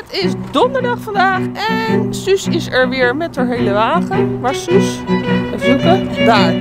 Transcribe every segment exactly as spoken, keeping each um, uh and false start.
Het is donderdag vandaag en Suus is er weer met haar hele wagen. Waar is Suus? Even zoeken. Daar.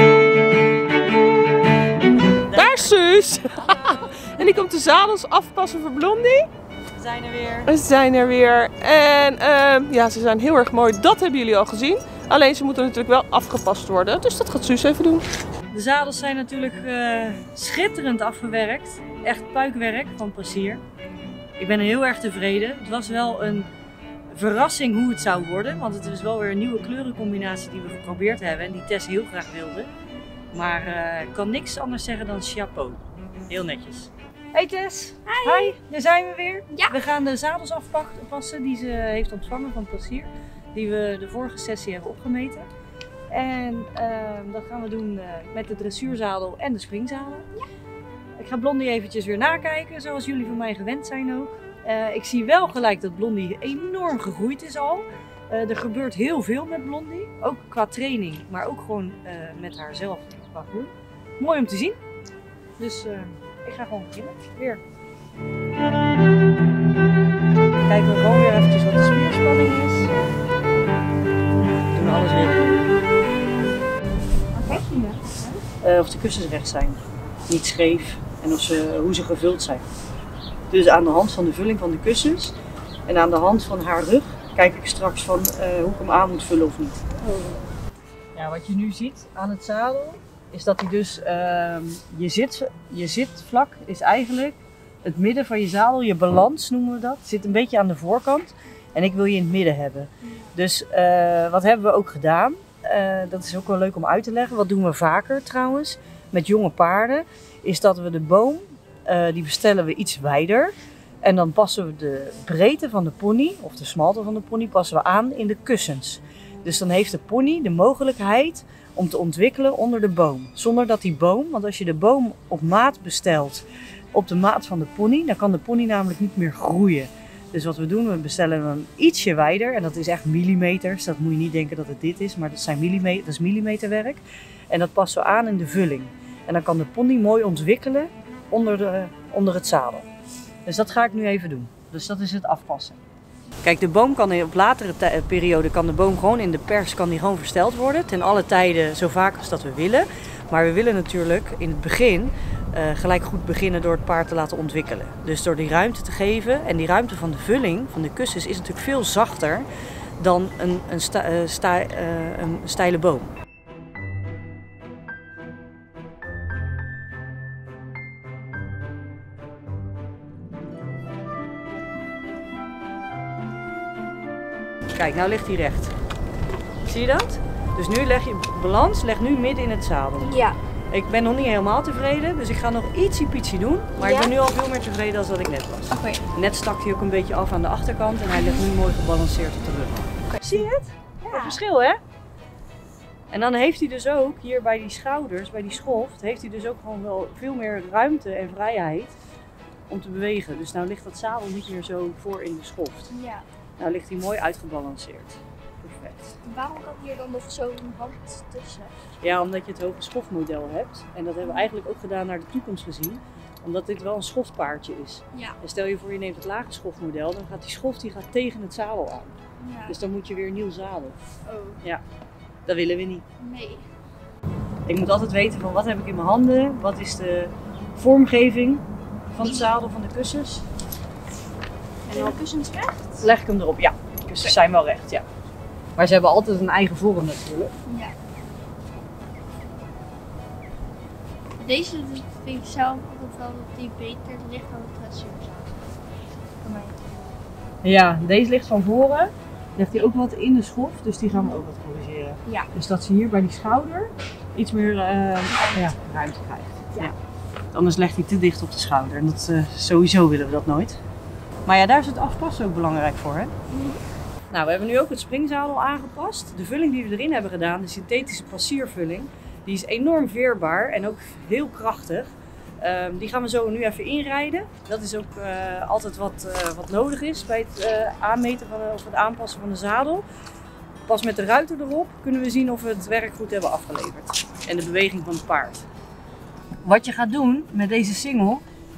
Daar is Suus. En die komt de zadels afpassen voor Blondie. We zijn er weer. We zijn er weer. En uh, ja, ze zijn heel erg mooi. Dat hebben jullie al gezien. Alleen ze moeten natuurlijk wel afgepast worden. Dus dat gaat Suus even doen. De zadels zijn natuurlijk uh, schitterend afgewerkt. Echt puikwerk van Prassier. Ik ben heel erg tevreden. Het was wel een verrassing hoe het zou worden. Want het is wel weer een nieuwe kleurencombinatie die we geprobeerd hebben. En die Tess heel graag wilde. Maar uh, ik kan niks anders zeggen dan chapeau. Heel netjes. Hey Tess. Hi. Hi, daar zijn we weer. Ja. We gaan de zadels afpassen die ze heeft ontvangen van Prassier. Die we de vorige sessie hebben opgemeten. En uh, dat gaan we doen uh, met de dressuurzadel en de springzadel. Ja. Ik ga Blondie eventjes weer nakijken, zoals jullie van mij gewend zijn ook. Uh, ik zie wel gelijk dat Blondie enorm gegroeid is al. Uh, er gebeurt heel veel met Blondie. Ook qua training, maar ook gewoon uh, met haarzelf qua groei. Mooi om te zien. Dus uh, ik ga gewoon beginnen. Weer. Kijken we gewoon weer eventjes wat de spierspanning is. Doen we alles weer. Wat kijk je nu? Uh, of de kussens recht zijn, niet scheef en of ze, hoe ze gevuld zijn. Dus aan de hand van de vulling van de kussens en aan de hand van haar rug kijk ik straks van uh, hoe ik hem aan moet vullen of niet. Oh. Ja, wat je nu ziet aan het zadel is dat hij dus, uh, je, zit, je zitvlak is eigenlijk het midden van je zadel, je balans noemen we dat, zit een beetje aan de voorkant en ik wil je in het midden hebben. Dus uh, wat hebben we ook gedaan? Uh, dat is ook wel leuk om uit te leggen. Wat doen we vaker trouwens met jonge paarden? Is dat we de boom, uh, die bestellen we iets wijder. En dan passen we de breedte van de pony, of de smalte van de pony, passen we aan in de kussens. Dus dan heeft de pony de mogelijkheid om te ontwikkelen onder de boom. Zonder dat die boom, want als je de boom op maat bestelt, op de maat van de pony, dan kan de pony namelijk niet meer groeien. Dus wat we doen, we bestellen hem ietsje wijder en dat is echt millimeters. Dat moet je niet denken dat het dit is, maar dat, zijn millimeter, dat is millimeterwerk. En dat passen we aan in de vulling. En dan kan de pony mooi ontwikkelen onder, de, onder het zadel. Dus dat ga ik nu even doen. Dus dat is het afpassen. Kijk, de boom kan op latere periode kan de boom gewoon in de pers kan die gewoon versteld worden. Ten alle tijden, zo vaak als dat we willen. Maar we willen natuurlijk in het begin uh, gelijk goed beginnen door het paard te laten ontwikkelen. Dus door die ruimte te geven. En die ruimte van de vulling, van de kussens, is natuurlijk veel zachter dan een, een, sta, uh, sta, uh, een steile boom. Kijk, nou ligt hij recht. Zie je dat? Dus nu leg je balans, leg nu midden in het zadel. Ja. Ik ben nog niet helemaal tevreden, dus ik ga nog ietsie pietsie doen. Maar ja? Ik ben nu al veel meer tevreden dan dat ik net was. Okay. Net stak hij ook een beetje af aan de achterkant en hij ligt nu mooi gebalanceerd op de rug. Okay. Zie je het? Ja. Het verschil, hè? En dan heeft hij dus ook hier bij die schouders, bij die schoft, heeft hij dus ook gewoon wel veel meer ruimte en vrijheid om te bewegen. Dus nou ligt dat zadel niet meer zo voor in de schoft. Ja. Nou ligt hij mooi uitgebalanceerd. Perfect. Waarom kan hier dan nog zo'n hand tussen? Ja, omdat je het hoge schoftmodel hebt. En dat hebben we eigenlijk ook gedaan naar de toekomst gezien. Omdat dit wel een schoftpaardje is. Ja. En stel je voor je neemt het lage schoftmodel, dan gaat die schoft die gaat tegen het zadel aan. Ja. Dus dan moet je weer een nieuw zadel. Oh. Ja, dat willen we niet. Nee. Ik moet altijd weten van wat heb ik in mijn handen, wat is de vormgeving van het zadel, van de kussens. En dan kussens recht? Leg ik hem erop, ja. De kussens zijn wel recht, ja. Maar ze hebben altijd een eigen vorm natuurlijk. Ja. Deze vind ik zelf altijd wel dat die beter ligt dan de dressuurzadel. Voor mij. Ja, deze ligt van voren. Ligt hij ook wat in de schoft, dus die gaan we ook wat corrigeren. Ja. Dus dat ze hier bij die schouder iets meer uh, ja, ruimte krijgt. Ja. Ja. Anders legt hij te dicht op de schouder en dat, uh, sowieso willen we dat nooit. Maar ja, daar is het afpassen ook belangrijk voor, hè? Mm-hmm. Nou, we hebben nu ook het springzadel aangepast. De vulling die we erin hebben gedaan, de synthetische passiervulling, die is enorm veerbaar en ook heel krachtig. Um, die gaan we zo nu even inrijden. Dat is ook uh, altijd wat, uh, wat nodig is bij het uh, aanmeten van, of het aanpassen van de zadel. Pas met de ruiter erop kunnen we zien of we het werk goed hebben afgeleverd. En de beweging van het paard. Wat je gaat doen met deze singel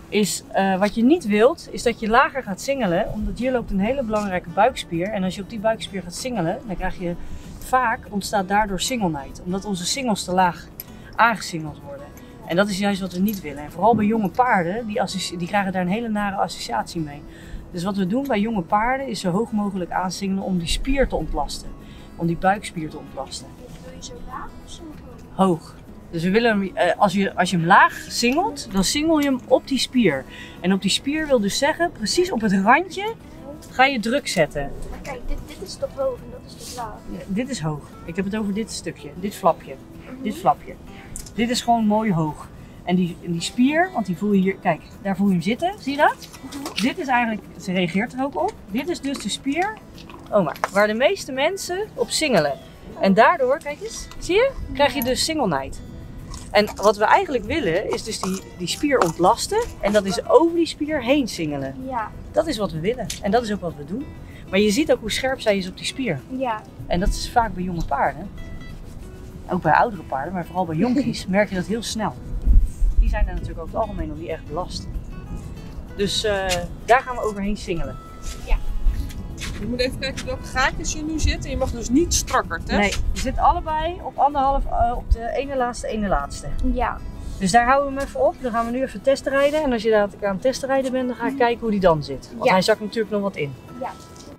is uh, wat je niet wilt, is dat je lager gaat singelen. Omdat hier loopt een hele belangrijke buikspier. En als je op die buikspier gaat singelen, dan krijg je vaak, ontstaat daardoor singelnijd. Omdat onze singels te laag aangesingeld worden. En dat is juist wat we niet willen. En vooral bij jonge paarden, die, die krijgen daar een hele nare associatie mee. Dus wat we doen bij jonge paarden is zo hoog mogelijk aansingelen om die spier te ontlasten. Om die buikspier te ontlasten. Wil je zo laag of zo hoog? Hoog. Dus we willen hem, als je, als je hem laag singelt, dan singel je hem op die spier. En op die spier wil dus zeggen, precies op het randje ga je druk zetten. Maar kijk, dit, dit is toch hoog en dat is toch laag? Ja, dit is hoog. Ik heb het over dit stukje, dit flapje. Mm-hmm. Dit flapje. Dit is gewoon mooi hoog. En die, die spier, want die voel je hier, kijk, daar voel je hem zitten, zie je dat? Mm-hmm. Dit is eigenlijk, ze reageert er ook op. Dit is dus de spier, oh maar, waar de meeste mensen op singelen. En daardoor, kijk eens, zie je, krijg je dus singelnijd. En wat we eigenlijk willen is dus die, die spier ontlasten en dat is over die spier heen singelen. Ja. Dat is wat we willen en dat is ook wat we doen. Maar je ziet ook hoe scherp zij is op die spier. Ja. En dat is vaak bij jonge paarden. Ook bij oudere paarden, maar vooral bij jonkies merk je dat heel snel. Die zijn er natuurlijk over het algemeen nog niet echt belast. Dus uh, daar gaan we overheen singelen. Ja. Je moet even kijken welke gaatjes je nu zit en je mag dus niet strakker testen. Nee, je zit allebei op anderhalf, uh, op de ene laatste, ene laatste. Ja. Dus daar houden we hem even op. Dan gaan we nu even testenrijden. En als je daar aan het testenrijden bent, dan ga ik kijken hoe die dan zit. Want ja. hij zakt natuurlijk nog wat in. Ja.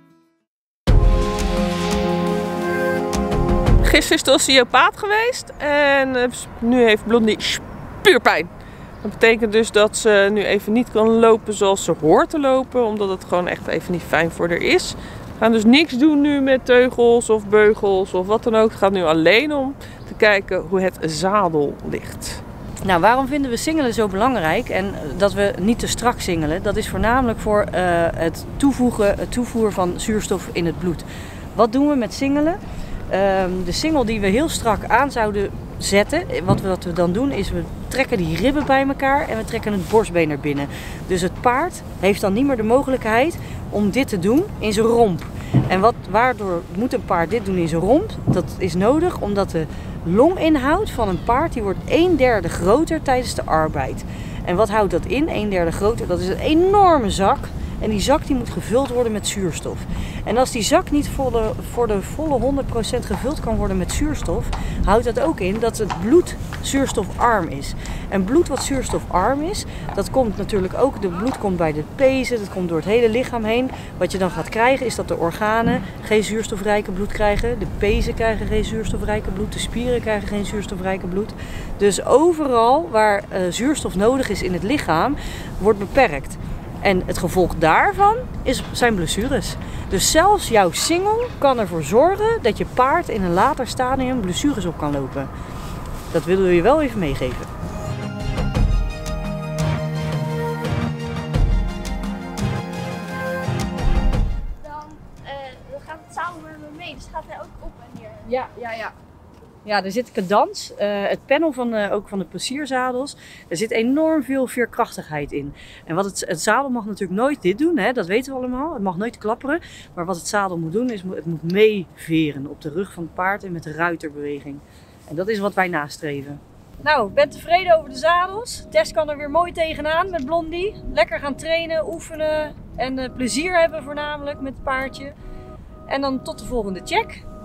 Gisteren is de osteopaat geweest en uh, nu heeft Blondie spierpijn. Dat betekent dus dat ze nu even niet kan lopen zoals ze hoort te lopen, omdat het gewoon echt even niet fijn voor haar is. We gaan dus niks doen nu met teugels of beugels of wat dan ook. Het gaat nu alleen om te kijken hoe het zadel ligt. Nou, waarom vinden we singelen zo belangrijk en dat we niet te strak singelen? Dat is voornamelijk voor uh, het toevoegen, het toevoer van zuurstof in het bloed. Wat doen we met singelen? Uh, de singel die we heel strak aan zouden zetten, wat we, wat we dan doen is we trekken die ribben bij elkaar en we trekken het borstbeen naar binnen. Dus het paard heeft dan niet meer de mogelijkheid om dit te doen in zijn romp. En wat, waardoor moet een paard dit doen in zijn romp? Dat is nodig omdat de longinhoud van een paard die wordt een derde groter tijdens de arbeid. En wat houdt dat in? Een derde groter, dat is een enorme zak. En die zak die moet gevuld worden met zuurstof. En als die zak niet voor de, voor de volle honderd procent gevuld kan worden met zuurstof, houdt dat ook in dat het bloed zuurstofarm is. En bloed wat zuurstofarm is, dat komt natuurlijk ook, de bloed komt bij de pezen, dat komt door het hele lichaam heen. Wat je dan gaat krijgen is dat de organen geen zuurstofrijke bloed krijgen, de pezen krijgen geen zuurstofrijke bloed, de spieren krijgen geen zuurstofrijke bloed. Dus overal waar uh, zuurstof nodig is in het lichaam, wordt beperkt. En het gevolg daarvan is, zijn blessures. Dus zelfs jouw singel kan ervoor zorgen dat je paard in een later stadium blessures op kan lopen. Dat willen we je wel even meegeven. Dan, uh, dan gaat het zadel met me mee, dus gaat hij ook op en neer. Ja, ja, ja. Ja, er zit cadans. Uh, het panel van, uh, ook van de plezierzadels. Er zit enorm veel veerkrachtigheid in. En wat het, het zadel mag natuurlijk nooit dit doen, hè, dat weten we allemaal. Het mag nooit klapperen. Maar wat het zadel moet doen, is het moet meeveren op de rug van het paard en met de ruiterbeweging. En dat is wat wij nastreven. Nou, ik ben tevreden over de zadels. Tess kan er weer mooi tegenaan met Blondie. Lekker gaan trainen, oefenen en uh, plezier hebben voornamelijk met het paardje. En dan tot de volgende check.